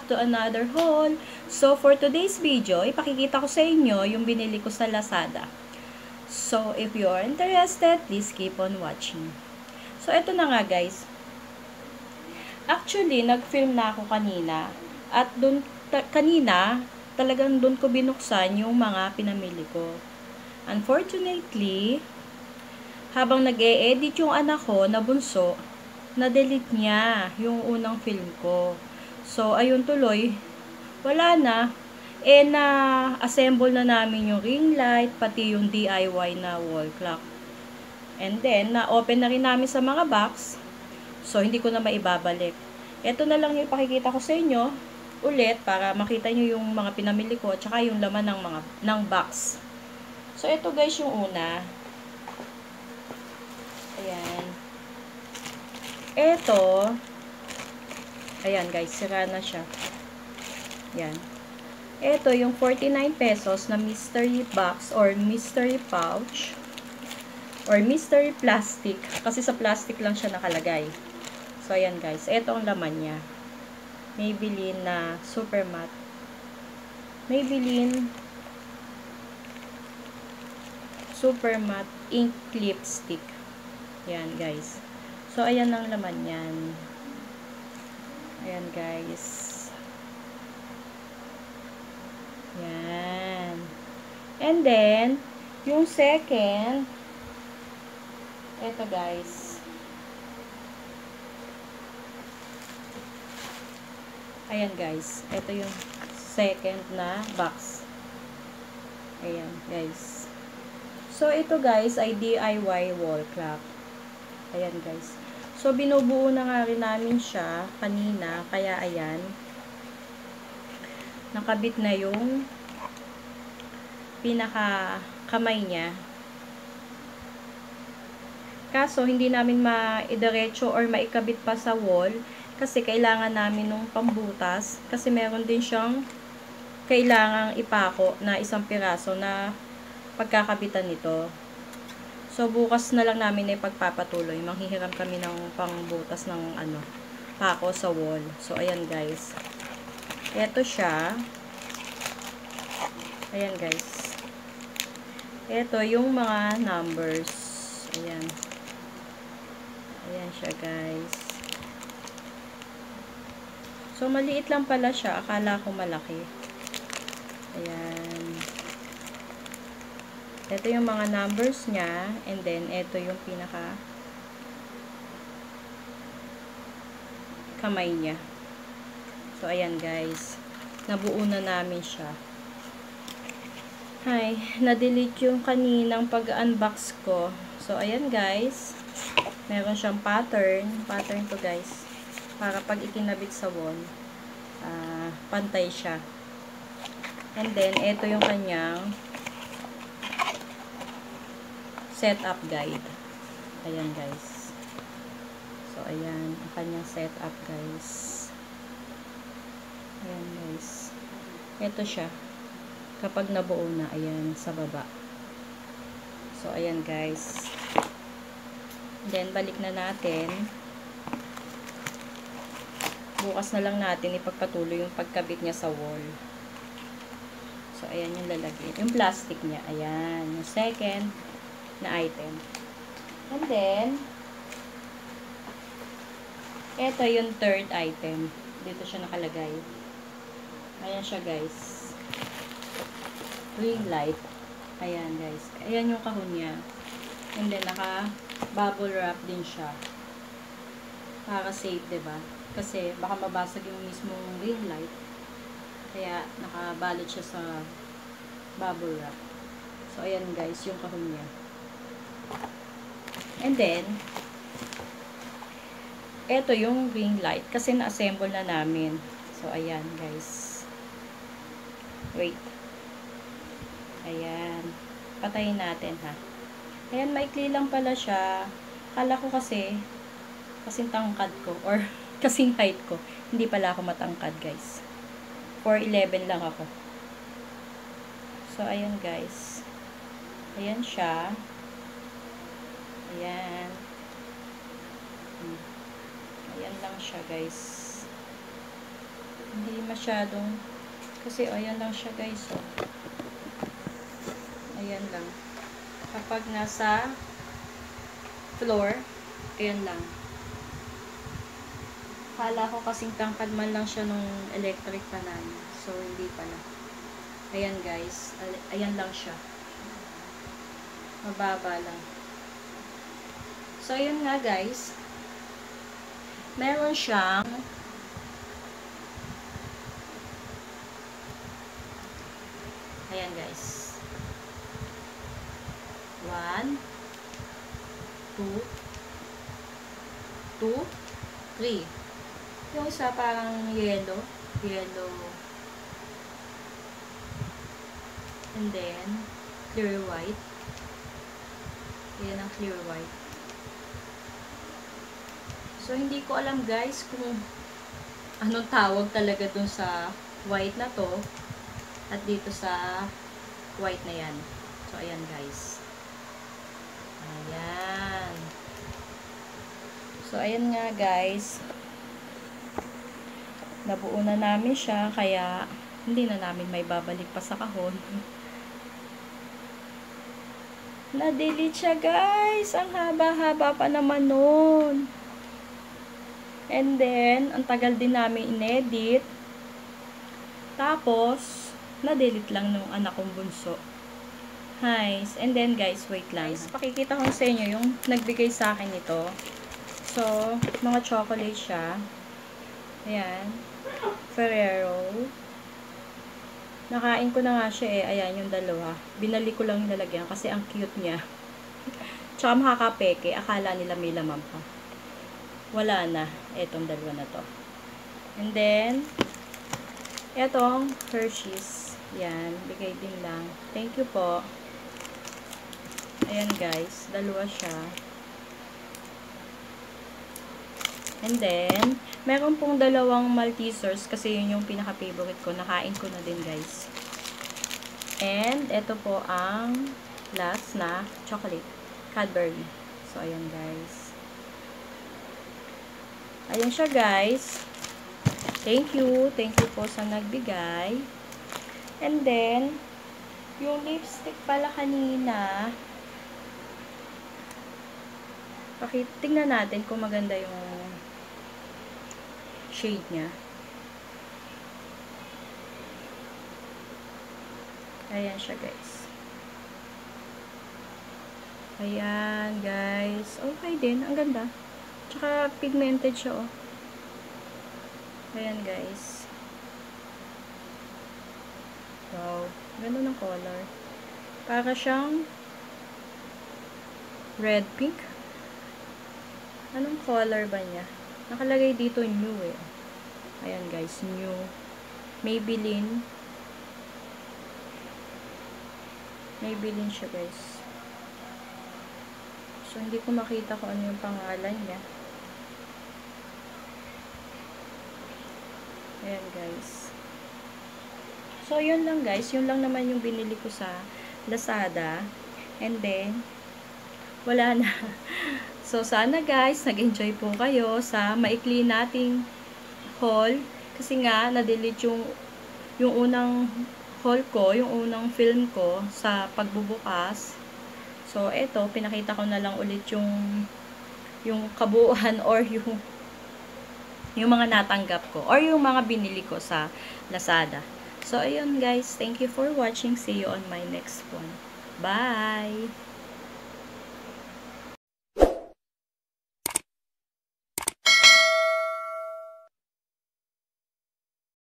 back to another haul. So, for today's video, ipakikita ko sa inyo yung binili ko sa Lazada. So, if you are interested, please keep on watching. So, eto na nga guys. Actually, nag-film na ako kanina. At kanina, talagang dun ko binuksan yung mga pinamili ko. Unfortunately, habang nag-e-edit yung anak ko na bunso, na-delete niya yung unang film ko. So, ayun tuloy, wala na. Na-assemble na namin yung ring light, pati yung DIY na wall clock. And then, na-open na rin namin sa mga box. So, hindi ko na maibabalik. Ito na lang yung ipakikita ko sa inyo ulit para makita nyo yung mga pinamili ko at saka yung laman ng box. So, ito guys yung una. Ayan. Ito, ayan guys, sira na siya. Ayan. Ito yung 49 pesos na mystery box or mystery pouch or mystery plastic. Kasi sa plastic lang siya nakalagay. So, ayan guys. Ito ang laman niya. Maybelline na super matte. Maybelline super matte ink lipstick. Ayan guys. So, ayan ang laman yan. Ayan, guys. Ayan. And then, yung second, eto guys. Ayan, guys. Ito yung second na box. Ayan, guys. So, ito guys ay DIY wall clock. Ayan guys. So, binubuo na nga rin namin siya kanina. Kaya, ayan. Nakabit na yung pinaka kamay niya. Kaso, hindi namin maidiretso or maikabit pa sa wall. Kasi, kailangan namin nung pambutas. Kasi, meron din siyang kailangang ipako na isang piraso na pagkakabitan nito. So, bukas na lang namin ay pagpapatuloy. Manghihiram kami ng pangbutas ng pako sa wall. So, ayan guys. Ito siya. Ayan guys. Ito yung mga numbers. Ayan. Ayan siya guys. So, maliit lang pala siya. Akala ko malaki. Ayan. Ito yung mga numbers niya. And then, ito yung pinaka kamay niya. So, ayan guys. Nabuo na namin siya. Ay, na-delete yung kaninang pag-unbox ko. So, ayan guys. Meron siyang pattern. Pattern to guys. Para pag ikinabit sa wall, pantay siya. And then, ito yung kanyang setup guide. Ayan guys. So, ayan. Ang kanyang setup guys. Ayan guys. Ito siya. Kapag nabuo na, ayan, sa baba. So, ayan guys. Then, balik na natin. Bukas na lang natin ipagpatuloy yung pagkabit niya sa wall. So, ayan yung lalagyan. Yung plastic niya. Ayan. Yung second na item. And then, ito yung third item. Dito siya nakalagay. Ayan siya guys. Ring light. Ayan guys. Ayan yung kahon niya. And then, naka-bubble wrap din siya. Para safe, diba? Kasi, baka mabasag yung mismong ring light. Kaya, nakabalot siya sa bubble wrap. So, ayan guys, yung kahon niya. And then, eto yung ring light. Kasi na-assemble na namin. So, ayan guys. Wait. Ayan. Patayin natin ha. Ayan, maikli lang pala siya. Kala ko kasi, kasing tangkad ko. Or, kasing height ko. Hindi pala ako matangkad guys. 4'11 lang ako. So, ayan guys. Ayan siya. Ayan. Ayan lang siya guys. Hindi masyadong, kasi ayan lang siya guys, oh. Ayan lang. Kapag nasa floor, ayan lang. Kala ko kasing tangkad man lang siya nung electric pan namin. So, hindi pala. Ayan guys. Ayan lang siya. Mababa lang. So, ayan nga guys. Meron siyang ayan guys. 1 2 2 3. Yung isa parang yellow. And then, clear white. Ayan ang clear white. So, hindi ko alam guys kung anong tawag talaga dun sa white na to. At dito sa white na yan. So, ayan guys. Ayan. So, ayan nga guys. Nabuo na namin siya. Kaya, hindi na namin may babalik pa sa kahon. Na-delete siya guys. Ang haba-haba pa naman nun. And then, ang tagal din namin inedit. Tapos, na-delete lang nung anak kong bunso. Nice. And then guys, wait lang. Guys, pakikita ko sa inyo yung nagbigay sa akin ito. So, mga chocolate siya. Ayan. Ferrero. Nakain ko na nga siya eh. Ayan, yung dalawa. Binalik ko lang yung lalagyan kasi ang cute niya. Tsaka makakapeke. Akala nila may laman pa. Wala na. Etong dalawa na to. And then, etong Hershey's. Yan. Bigay din lang. Thank you po. Ayan guys. Dalawa siya. And then, meron pong dalawang Maltesers kasi yun yung pinaka-favorite ko. Nakain ko na din guys. And, ito po ang last na chocolate. Cadbury. So, ayan guys. Ayan siya guys. Thank you. Thank you po sa nagbigay. And then, yung lipstick pala kanina, tingnan natin kung maganda yung shade niya. Ayan siya guys. Ayan guys. Okay din. Ang ganda. Tsaka pigmented siya oh. Ayan guys. Wow. Ganda ng color. Para siyang red pink. Anong color ba niya? Nakalagay dito new eh. Ayan guys, new. Maybelline. Maybelline siya guys. So, hindi ko makita kung ano yung pangalan niya. Ayan guys. So, yun lang guys. Yun lang naman yung binili ko sa Lazada. And then, wala na. So, sana guys, nag-enjoy po kayo sa maikli nating haul. Kasi nga, na-delete yung unang haul ko, yung unang film ko sa pagbubukas. So, eto, pinakita ko na lang ulit yung kabuuan or yung mga natanggap ko or yung mga binili ko sa Lazada. So, ayun guys, thank you for watching. See you on my next one. Bye!